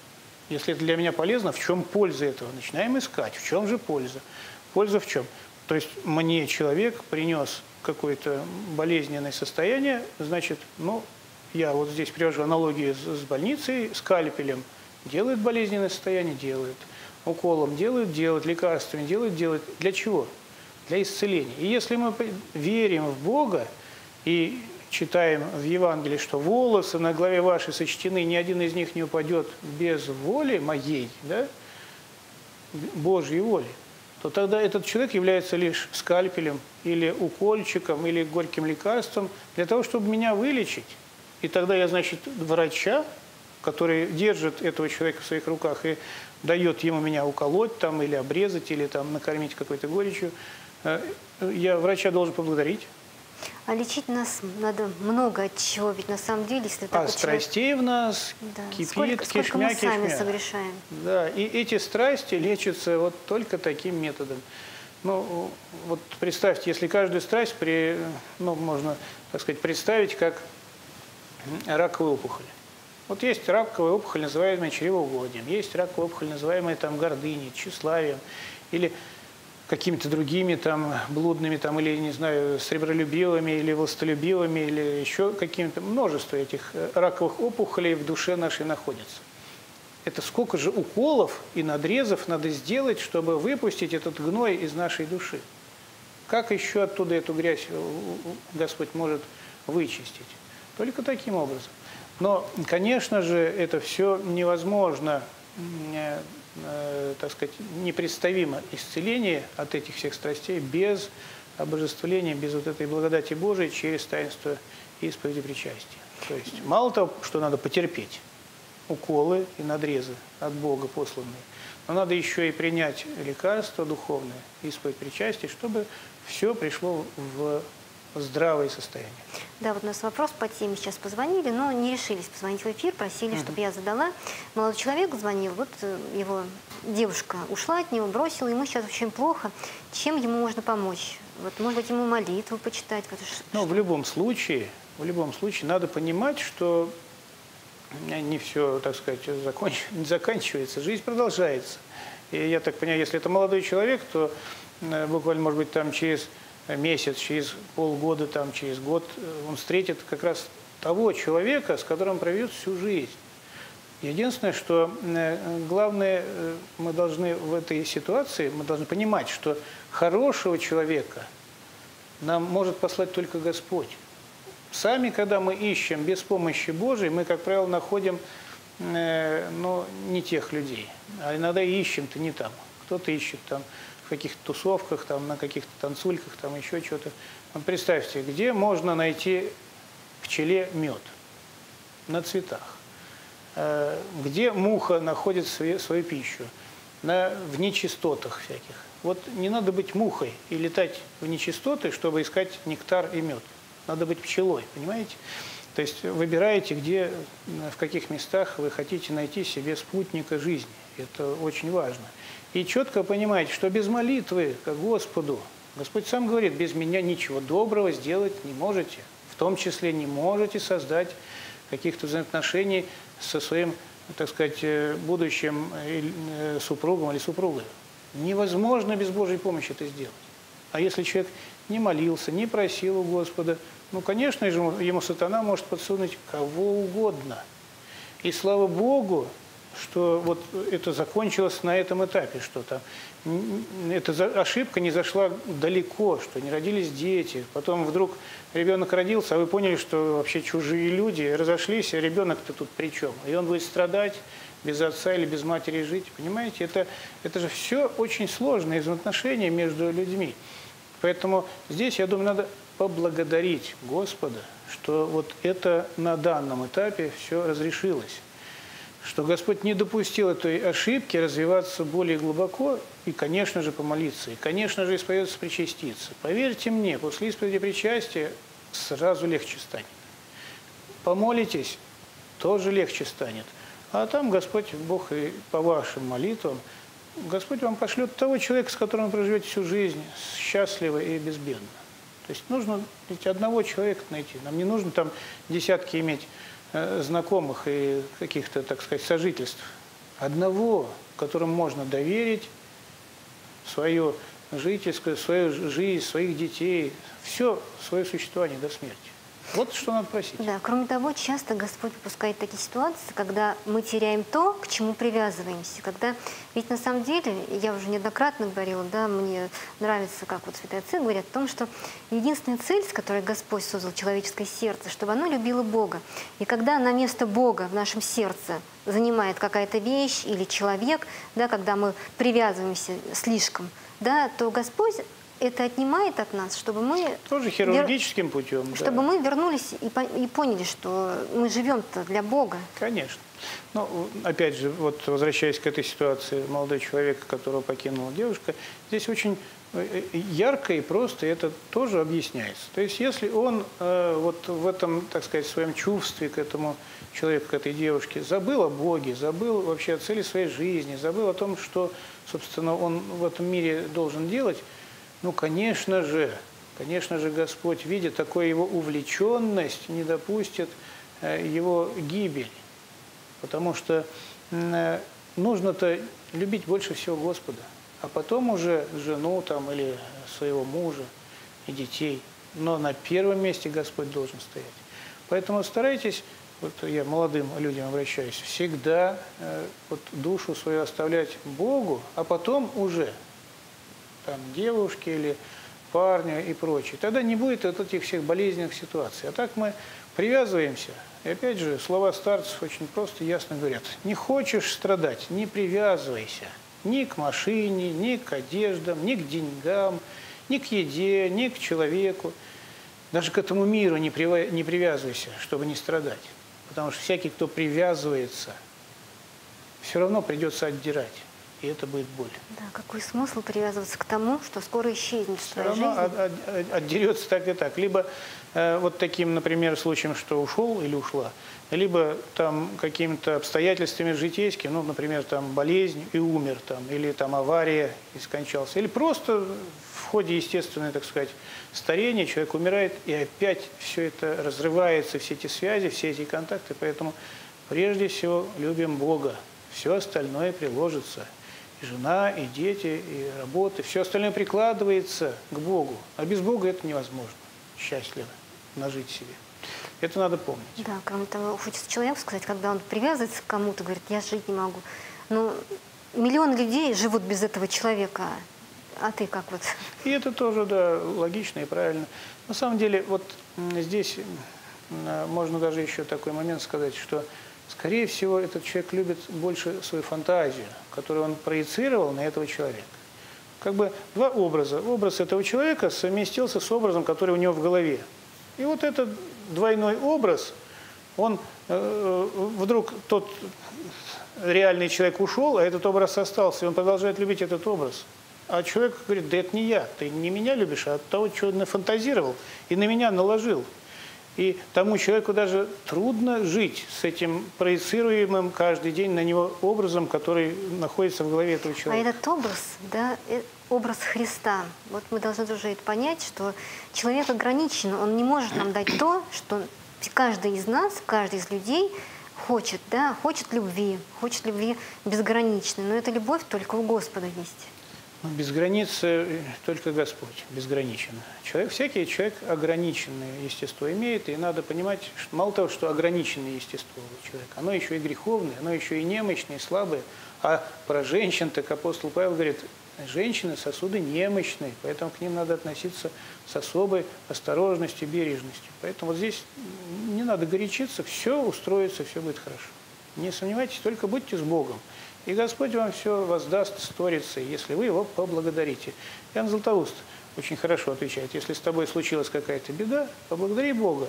Если это для меня полезно, в чем польза этого? Начинаем искать, в чем же польза. Польза в чем? То есть мне человек принес какое-то болезненное состояние, значит, ну, я вот здесь привожу аналогию с, с больницей, скальпелем делают болезненное состояние, делают, уколом делают, делают, лекарствами делают, делают. Для чего? Для исцеления. И если мы верим в Бога и читаем в Евангелии, что волосы на голове вашей сочтены, ни один из них не упадет без воли моей, да, Божьей воли, то тогда этот человек является лишь скальпелем или укольчиком, или горьким лекарством для того, чтобы меня вылечить. И тогда я, значит, врача, который держит этого человека в своих руках и дает ему меня уколоть там, или обрезать, или там, накормить какой-то горечью, я врача должен поблагодарить. А лечить нас надо много от чего, ведь на самом деле, если так А вот страстей человек... в нас да. кипит, сколько, сколько кишмя, мы сами кишмя. согрешаем. Да, и эти страсти лечатся вот только таким методом. Ну, вот представьте, если каждую страсть, при, ну, можно, так сказать, представить как раковую опухоль. Вот есть раковая опухоль, называемая чревоугодием, есть раковая опухоль, называемая там гордыней, тщеславием, или какими-то другими там блудными, там, или, не знаю, сребролюбивыми, или властолюбивыми, или еще какими-то. Множество этих раковых опухолей в душе нашей находится. Это сколько же уколов и надрезов надо сделать, чтобы выпустить этот гной из нашей души? Как еще оттуда эту грязь Господь может вычистить? Только таким образом. Но, конечно же, это все невозможно, э, э, так сказать, непредставимо исцеление от этих всех страстей без обожествления, без вот этой благодати Божией через таинство исповеди причастия. То есть мало того, что надо потерпеть уколы и надрезы от Бога посланные, но надо еще и принять лекарство духовное, исповедь причастия, чтобы все пришло в здравое состояние. Да, вот у нас вопрос по теме сейчас позвонили, но не решились позвонить в эфир, просили, чтобы я задала. Молодой человек звонил, вот его девушка ушла от него, бросила, ему сейчас очень плохо. Чем ему можно помочь? Вот, может быть, ему молитву почитать? Вот, ну, в любом случае, в любом случае надо понимать, что не все, так сказать, законч... заканчивается, жизнь продолжается. И я так понимаю, если это молодой человек, то буквально, может быть, там через месяц, через полгода, там, через год он встретит как раз того человека, с которым проведет всю жизнь. Единственное, что главное, мы должны в этой ситуации, мы должны понимать, что хорошего человека нам может послать только Господь. Сами, когда мы ищем без помощи Божией, мы, как правило, находим э, ну, не тех людей. А иногда ищем-то не там. Кто-то ищет там в каких-то тусовках, там, на каких-то танцульках, там еще что-то. Вот представьте, где можно найти пчеле мед? На цветах. Э, где муха находит свою, свою пищу? На, в нечистотах всяких. Вот не надо быть мухой и летать в нечистоты, чтобы искать нектар и мед. Надо быть пчелой, понимаете? То есть выбираете, где, в каких местах вы хотите найти себе спутника жизни. Это очень важно. И четко понимаете, что без молитвы к Господу, Господь сам говорит, без меня ничего доброго сделать не можете. В том числе не можете создать каких-то взаимоотношений со своим, так сказать, будущим супругом или супругой. Невозможно без Божьей помощи это сделать. А если человек не молился, не просил у Господа, ну, конечно же, ему сатана может подсунуть кого угодно. И слава Богу, что вот это закончилось на этом этапе, что там эта ошибка не зашла далеко, что не родились дети. Потом вдруг ребенок родился, а вы поняли, что вообще чужие люди разошлись, а ребенок-то тут при чем? И он будет страдать без отца или без матери жить. Понимаете, это, это же все очень сложные взаимоотношения между людьми. Поэтому здесь, я думаю, надо поблагодарить Господа, что вот это на данном этапе все разрешилось. Что Господь не допустил этой ошибки развиваться более глубоко и, конечно же, помолиться. И, конечно же, исповедаться, причаститься. Поверьте мне, после исповеди причастия сразу легче станет. Помолитесь, тоже легче станет. А там Господь, Бог и по вашим молитвам, Господь вам пошлет того человека, с которым вы проживете всю жизнь, счастливо и безбедно. То есть нужно ведь одного человека найти. Нам не нужно там десятки иметь э, знакомых и каких-то, так сказать, сожительств. одного, которому можно доверить свое жительское, свою жизнь, своих детей, все свое существование до смерти. Вот что надо просить. Да, кроме того, часто Господь выпускает такие ситуации, когда мы теряем то, к чему привязываемся. Когда, ведь на самом деле, я уже неоднократно говорила, да, мне нравится, как вот святые отцы говорят, о том, что единственная цель, с которой Господь создал человеческое сердце, чтобы оно любило Бога. И когда на место Бога в нашем сердце занимает какая-то вещь или человек, да, когда мы привязываемся слишком, да, то Господь это отнимает от нас, чтобы мы... Тоже хирургическим путем. Чтобы да. мы вернулись и, по и поняли, что мы живем-то для Бога. Конечно. Но, опять же, вот возвращаясь к этой ситуации, молодой человек, которого покинула девушка, здесь очень ярко и просто это тоже объясняется. То есть, если он э, вот в этом, так сказать, своем чувстве к этому человеку, к этой девушке, забыл о Боге, забыл вообще о цели своей жизни, забыл о том, что, собственно, он в этом мире должен делать, ну, конечно же, конечно же, Господь, видя такую его увлеченность, не допустит э, его гибели. Потому что э, нужно-то любить больше всего Господа, а потом уже жену там, или своего мужа и детей. Но на первом месте Господь должен стоять. Поэтому старайтесь, вот я молодым людям обращаюсь, всегда э, вот душу свою оставлять Богу, а потом уже там, девушки или парню и прочее. Тогда не будет вот этих всех болезненных ситуаций. А так мы привязываемся. И опять же, слова старцев очень просто и ясно говорят. Не хочешь страдать, не привязывайся ни к машине, ни к одеждам, ни к деньгам, ни к еде, ни к человеку. Даже к этому миру не привязывайся, чтобы не страдать. Потому что всякий, кто привязывается, все равно придется отдирать. И это будет боль. Да, какой смысл привязываться к тому, что скоро исчезнет в твоей жизни? Все равно от, от, отдерется так и так. Либо э, вот таким, например, случаем, что ушел или ушла, либо там какими-то обстоятельствами житейскими, ну, например, там болезнь и умер, там, или там авария и скончался, или просто в ходе естественного, так сказать, старения человек умирает, и опять все это разрывается, все эти связи, все эти контакты. Поэтому прежде всего любим Бога. Все остальное приложится. И жена, и дети, и работа. Все остальное прикладывается к Богу. А без Бога это невозможно. Счастливо нажить себе. Это надо помнить. Да, кроме того, хочется человеку сказать, когда он привязывается к кому-то, говорит, я жить не могу. Ну, миллион людей живут без этого человека. А ты как вот? И это тоже, да, логично и правильно. На самом деле, вот здесь можно даже еще такой момент сказать, что скорее всего, этот человек любит больше свою фантазию, которую он проецировал на этого человека. Как бы два образа. Образ этого человека совместился с образом, который у него в голове. И вот этот двойной образ, он э, вдруг тот реальный человек ушел, а этот образ остался, и он продолжает любить этот образ. А человек говорит, да это не я, ты не меня любишь, а от того, что нафантазировал и на меня наложил. И тому человеку даже трудно жить с этим проецируемым каждый день на него образом, который находится в голове этого человека. А этот образ, да, образ Христа, вот мы должны уже это понять, что человек ограничен, он не может нам дать то, что каждый из нас, каждый из людей хочет, да, хочет любви, хочет любви безграничной, но эта любовь только у Господа есть. Без границы только Господь, безграничен. Человек, всякий человек ограниченное естество имеет, и надо понимать, что мало того, что ограниченное естество у человека, оно еще и греховное, оно еще и немощное, и слабое. А про женщин, так апостол Павел говорит, женщины сосуды немощные, поэтому к ним надо относиться с особой осторожностью, бережностью. Поэтому вот здесь не надо горячиться, все устроится, все будет хорошо. Не сомневайтесь, только будьте с Богом. И Господь вам все воздаст сторицей, если вы его поблагодарите. Иоанн Златоуст очень хорошо отвечает. Если с тобой случилась какая-то беда, поблагодари Бога.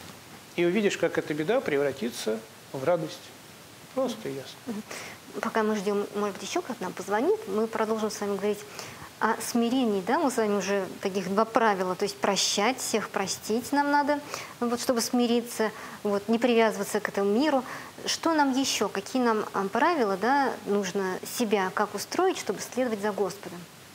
И увидишь, как эта беда превратится в радость. Просто и ясно. Пока мы ждем, может быть, еще кто-то нам позвонит, мы продолжим с вами говорить о смирении. Да? Мы с вами уже таких два правила. То есть прощать, всех простить нам надо, вот, чтобы смириться, вот, не привязываться к этому миру. Что нам еще? Какие нам правила, да, нужно себя как устроить, чтобы следовать за Господом?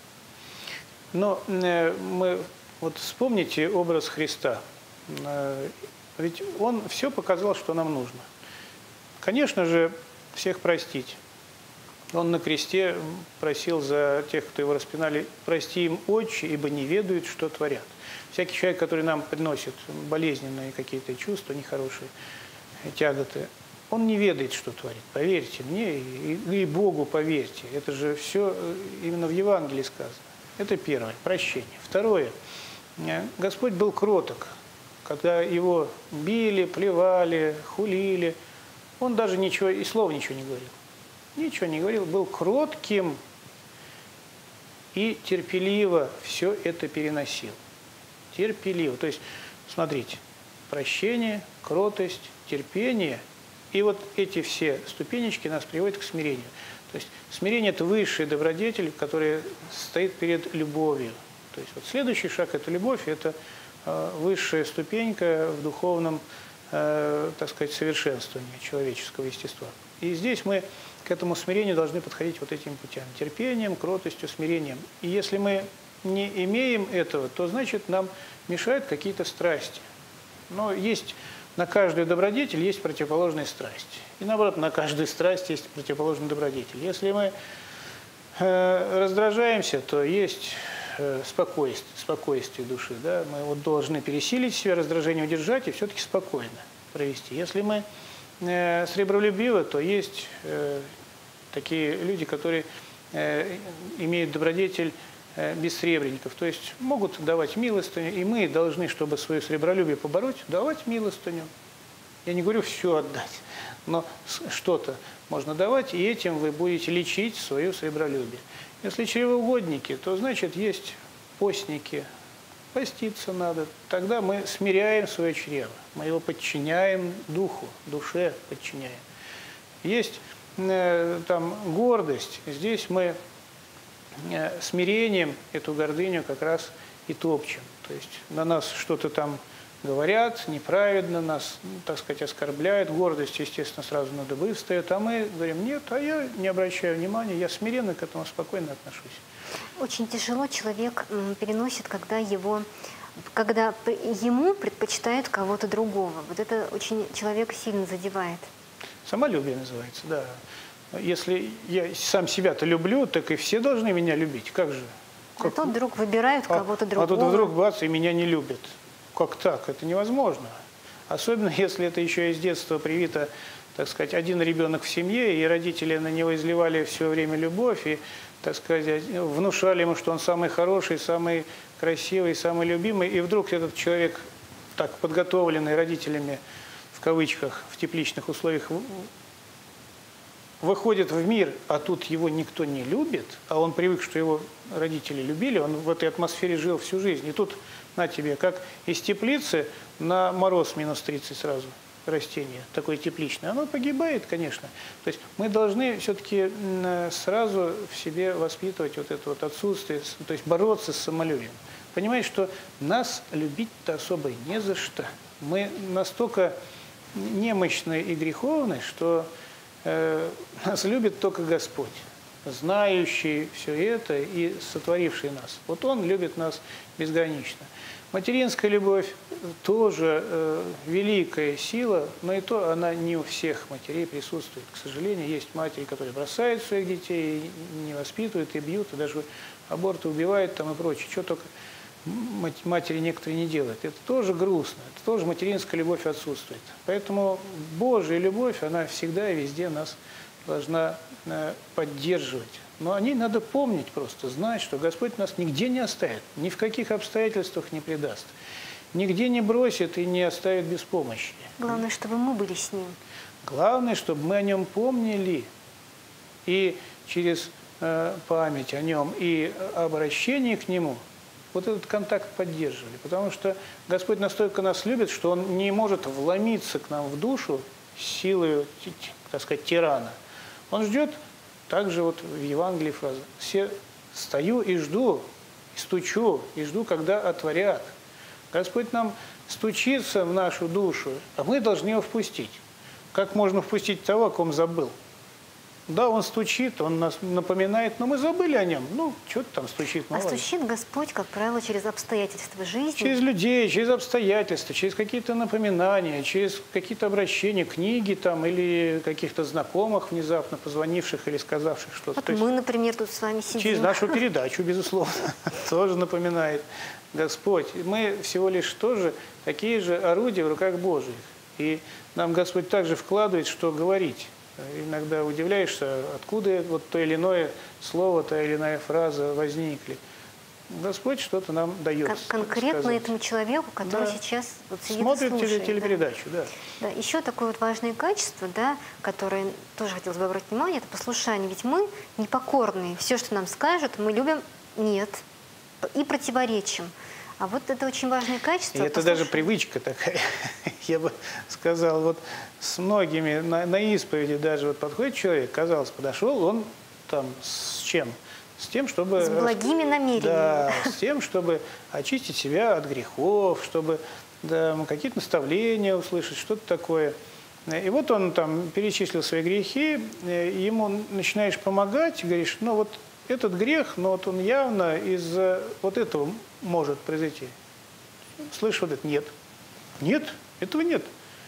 Но э, мы, вот вспомните образ Христа. Э, ведь Он все показал, что нам нужно. Конечно же, всех простить. Он на кресте просил за тех, кто его распинали: «Прости им, Отче, ибо не ведают, что творят». Всякий человек, который нам приносит болезненные какие-то чувства, нехорошие тяготы, он не ведает, что творит. Поверьте мне, и, и Богу поверьте. Это же все именно в Евангелии сказано. Это первое, прощение. Второе, Господь был кроток. Когда его били, плевали, хулили, он даже ничего, и слова ничего не говорил. Ничего не говорил, был кротким и терпеливо все это переносил. Терпеливо. То есть, смотрите, прощение, кротость, терпение. И вот эти все ступенечки нас приводят к смирению. То есть смирение – это высший добродетель, который стоит перед любовью. То есть вот следующий шаг – это любовь, это э, высшая ступенька в духовном, э, так сказать, совершенствовании человеческого естества. И здесь мы к этому смирению должны подходить вот этими путями. Терпением, кротостью, смирением. И если мы не имеем этого, то значит нам мешают какие-то страсти. Но есть... На каждую добродетель есть противоположная страсть. И наоборот, на каждую страсть есть противоположный добродетель. Если мы э, раздражаемся, то есть э, спокойствие, спокойствие души. Да? Мы вот должны пересилить себя, раздражение удержать и все-таки спокойно провести. Если мы э, сребролюбивы, то есть э, такие люди, которые э, имеют добродетель бессребренников, то есть могут давать милостыню, и мы должны, чтобы свое сребролюбие побороть, давать милостыню. Я не говорю все отдать, но что-то можно давать, и этим вы будете лечить свое сребролюбие. Если чревоугодники, то значит есть постники, поститься надо. Тогда мы смиряем свое чрево, мы его подчиняем духу, душе подчиняем. Есть э, там гордость, здесь мы смирением эту гордыню как раз и топчем. То есть на нас что-то там говорят неправедно, нас, так сказать, оскорбляют. Гордость, естественно, сразу на дыбы встает. А мы говорим: нет, а я не обращаю внимания, я смиренно к этому спокойно отношусь. Очень тяжело человек переносит, когда его, когда ему предпочитают кого-то другого. Вот это очень человека сильно задевает. Самолюбие называется, да. Если я сам себя-то люблю, так и все должны меня любить. Как же? Как? А тут вдруг выбирают кого-то а, другого. А тут вдруг бац, и меня не любят. Как так? Это невозможно. Особенно, если это еще из детства привито, так сказать, один ребенок в семье, и родители на него изливали все время любовь, и, так сказать, внушали ему, что он самый хороший, самый красивый, самый любимый. И вдруг этот человек, так подготовленный родителями, в кавычках, в тепличных условиях, выходит в мир, а тут его никто не любит, а он привык, что его родители любили, он в этой атмосфере жил всю жизнь. И тут, на тебе, как из теплицы на мороз минус тридцать сразу растение, такое тепличное, оно погибает, конечно. То есть мы должны все-таки сразу в себе воспитывать вот это вот отсутствие, то есть бороться с самолюбием. Понимаете, что нас любить-то особо не за что. Мы настолько немощны и греховны, что нас любит только Господь, знающий все это и сотворивший нас. Вот Он любит нас безгранично. Материнская любовь тоже э, великая сила, но и то она не у всех матерей присутствует. К сожалению, есть матери, которые бросают своих детей, не воспитывают и бьют, и даже аборты убивают там и прочее. Что только матери некоторые не делают. Это тоже грустно, это тоже материнская любовь отсутствует. Поэтому Божья любовь, она всегда и везде нас должна поддерживать. Но о ней надо помнить просто, знать, что Господь нас нигде не оставит, ни в каких обстоятельствах не предаст, нигде не бросит и не оставит без помощи. Главное, чтобы мы были с Ним. Главное, чтобы мы о Нем помнили и через э, память о Нем и обращение к Нему вот этот контакт поддерживали. Потому что Господь настолько нас любит, что Он не может вломиться к нам в душу силой, так сказать, тирана. Он ждет, также вот в Евангелии фраза: «Все стою и жду, и стучу, и жду, когда отворят». Господь нам стучится в нашу душу, а мы должны его впустить. Как можно впустить того, о ком забыл? Да, он стучит, он нас напоминает, но мы забыли о нем. Ну, что-то там стучит. А стучит Господь, как правило, через обстоятельства жизни. Через людей, через обстоятельства, через какие-то напоминания, через какие-то обращения, книги там или каких-то знакомых, внезапно позвонивших или сказавших что-то. Вот мы, например, тут с вами сидим. Через нашу передачу, безусловно, тоже напоминает Господь. Мы всего лишь тоже такие же орудия в руках Божьих. И нам Господь также вкладывает, что говорить. Иногда удивляешься, откуда вот то или иное слово, та или иная фраза возникли. Господь что-то нам дает. Кон конкретно сказать. Этому человеку, который да. сейчас вот сидит смотрит и слушает, телепередачу, да. Да. Да. Еще такое вот важное качество, да, которое тоже хотелось бы обратить внимание, это послушание. Ведь мы непокорные. Все, что нам скажут, мы любим нет и противоречим. А вот это очень важное качество. И это даже привычка такая, я бы сказал, вот с многими на, на исповеди даже вот подходит человек, казалось, подошел, он там с чем? С тем, чтобы... С благими намерениями. Да, с тем, чтобы очистить себя от грехов, чтобы да, какие-то наставления услышать, что-то такое. И вот он там перечислил свои грехи, ему начинаешь помогать, говоришь, ну вот этот грех, но вот он явно из-за вот этого может произойти. Слышишь, вот это нет. Нет, этого нет.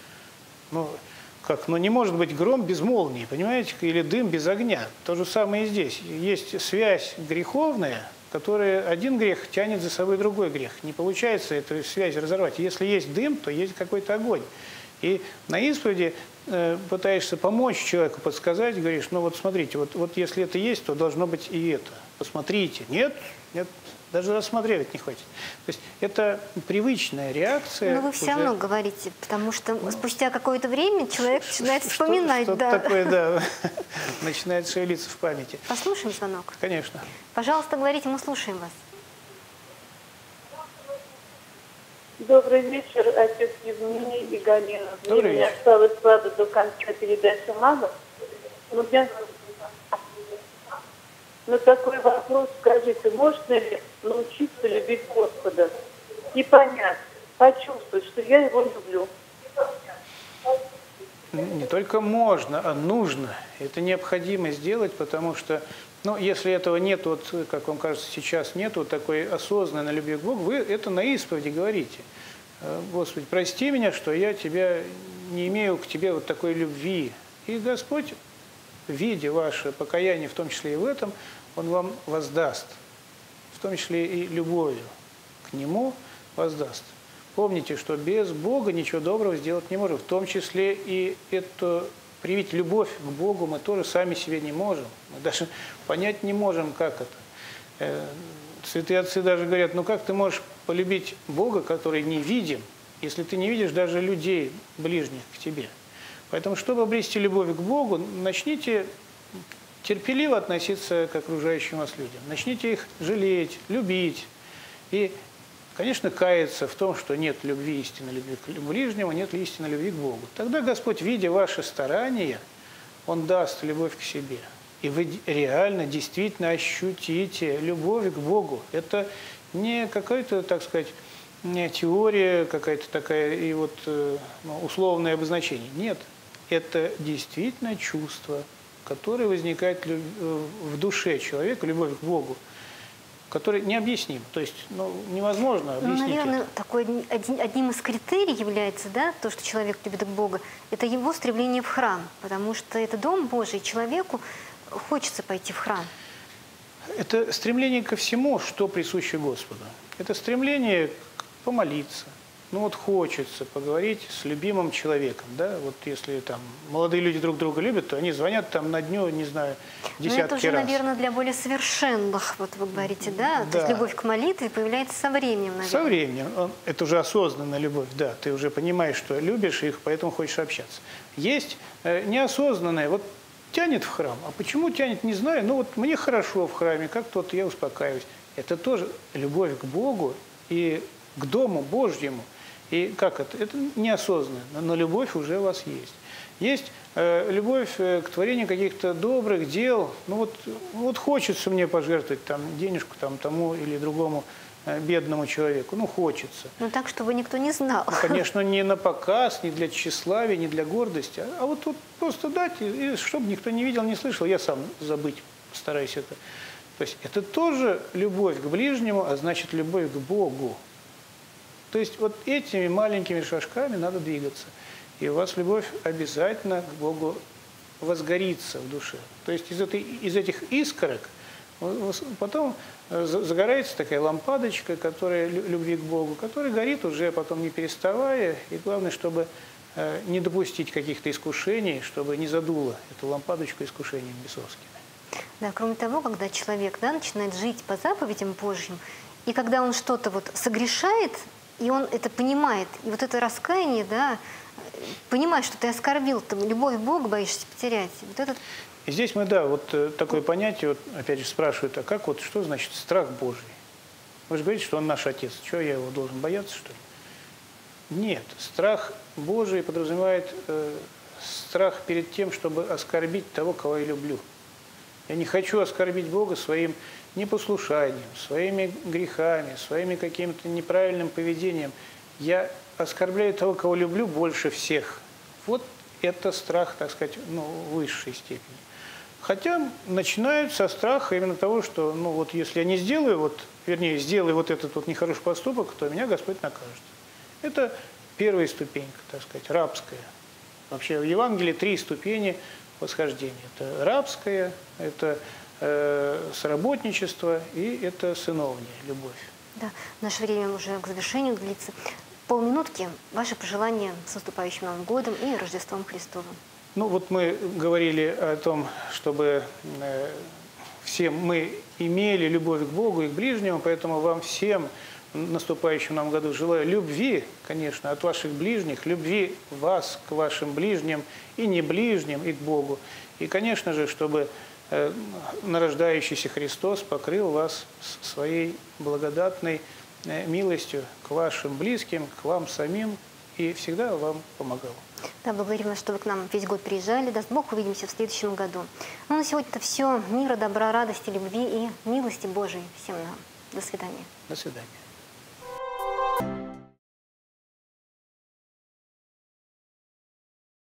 Ну, как? Ну, не может быть гром без молнии, понимаете, или дым без огня. То же самое и здесь. Есть связь греховная, которая один грех тянет за собой другой грех. Не получается эту связь разорвать. Если есть дым, то есть какой-то огонь. И на исповеди э, пытаешься помочь человеку, подсказать, говоришь, ну вот смотрите, вот, вот если это есть, то должно быть и это. Посмотрите. Нет, нет, даже рассматривать не хочет. То есть это привычная реакция. Но вы все уже... равно говорите, потому что ну, спустя какое-то время человек начинает вспоминать. Что-то да. такое, да, начинает шевелиться в памяти. Послушаем звонок? Конечно. Пожалуйста, говорите, мы слушаем вас. Добрый вечер, отец Евгений и Галина. Добрый Мне вечер. осталось, правда, до конца передачи мало. Но я... на такой вопрос скажите, можно ли научиться любить Господа и понять, почувствовать, что я Его люблю? Не только можно, а нужно. Это необходимо сделать, потому что, ну, если этого нет, вот, как вам кажется, сейчас нет вот такой осознанной любви к Богу, вы это на исповеди говорите. Господи, прости меня, что я тебя не имею к тебе вот такой любви. И Господь, видя ваше покаяние, в том числе и в этом, Он вам воздаст, в том числе и любовью к Нему воздаст. Помните, что без Бога ничего доброго сделать не можем, в том числе и это привить любовь к Богу мы тоже сами себе не можем. Мы даже понять не можем, как это. Святые отцы даже говорят, ну как ты можешь полюбить Бога, который не видим, если ты не видишь даже людей, ближних к тебе. Поэтому, чтобы обрести любовь к Богу, начните терпеливо относиться к окружающим вас людям. Начните их жалеть, любить. И, конечно, каяться в том, что нет любви, истинной любви к ближнему, нет истинной любви к Богу. Тогда Господь, видя ваши старания, Он даст любовь к себе. И вы реально, действительно ощутите любовь к Богу. Это не какая-то, так сказать, не теория какая-то такая и вот ну, условное обозначение. Нет, это действительно чувство, которое возникает в душе человека, любовь к Богу, который необъясним. То есть ну, невозможно объяснить. Ну, наверное, это. такой один, одним из критериев является, да, то, что человек любит Бога, это его стремление в храм, потому что это Дом Божий, человеку хочется пойти в храм. Это стремление ко всему, что присуще Господу. Это стремление помолиться. Ну вот хочется поговорить с любимым человеком, да, вот если там молодые люди друг друга любят, то они звонят там на дню, не знаю, десятки раз. Но это уже, раз. наверное, для более совершенных, вот вы говорите, да? да. То есть любовь к молитве появляется со временем, наверное. Со временем. Это уже осознанная любовь, да. Ты уже понимаешь, что любишь их, поэтому хочешь общаться. Есть э, неосознанная, вот тянет в храм. А почему тянет, не знаю, но вот мне хорошо в храме, как-то вот я успокаиваюсь. Это тоже любовь к Богу и к Дому Божьему. И как это? Это неосознанно, но любовь уже у вас есть. Есть э, любовь э, к творению каких-то добрых дел. Ну вот, вот хочется мне пожертвовать там денежку там, тому или другому бедному человеку, ну, хочется. Ну, так, чтобы никто не знал. Ну, конечно, не на показ, не для тщеславия, не для гордости, а вот тут просто дать, и чтобы никто не видел, не слышал, я сам забыть стараюсь это. То есть это тоже любовь к ближнему, а значит, любовь к Богу. То есть вот этими маленькими шажками надо двигаться. И у вас любовь обязательно к Богу возгорится в душе. То есть из, этой, из этих искорок потом загорается такая лампадочка, которая любви к Богу, которая горит уже потом не переставая. И главное, чтобы не допустить каких-то искушений, чтобы не задуло эту лампадочку искушениями бесовскими. Да, кроме того, когда человек, да, начинает жить по заповедям Божьим, и когда он что-то вот согрешает, и он это понимает, и вот это раскаяние, да, понимаешь, что ты оскорбил, ты любовь к Богу боишься потерять. Вот этот... И здесь мы, да, вот такое понятие, вот, опять же, спрашивают, а как вот, что значит страх Божий? Вы же говорите, что Он наш Отец. Что, я его должен бояться, что ли? Нет. Страх Божий подразумевает э, страх перед тем, чтобы оскорбить того, кого я люблю. Я не хочу оскорбить Бога своим непослушанием, своими грехами, своими каким-то неправильным поведением. Я оскорбляю того, кого люблю больше всех. Вот это страх, так сказать, ну, в высшей степени. Хотя начинают со страха именно того, что, ну вот если я не сделаю, вот, вернее, сделаю вот этот вот нехороший поступок, то меня Господь накажет. Это первая ступенька, так сказать, рабская. Вообще в Евангелии три ступени восхождения. Это рабское, это э, сработничество и это сыновняя любовь. Да, наше время уже к завершению длится. Полминутки. Ваши пожелания с наступающим Новым годом и Рождеством Христовым. Ну вот мы говорили о том, чтобы э, все мы имели любовь к Богу и к ближнему, поэтому вам всем в наступающем Новом году желаю любви, конечно, от ваших ближних, любви вас к вашим ближним и не ближним, и к Богу. И, конечно же, чтобы э, нарождающийся Христос покрыл вас своей благодатной э, милостью к вашим близким, к вам самим и всегда вам помогал. Да, благодарим вас, что вы к нам весь год приезжали. Даст Бог, увидимся в следующем году. Ну, на сегодня это все. Мира, добра, радости, любви и милости Божией всем нам. До свидания. До свидания.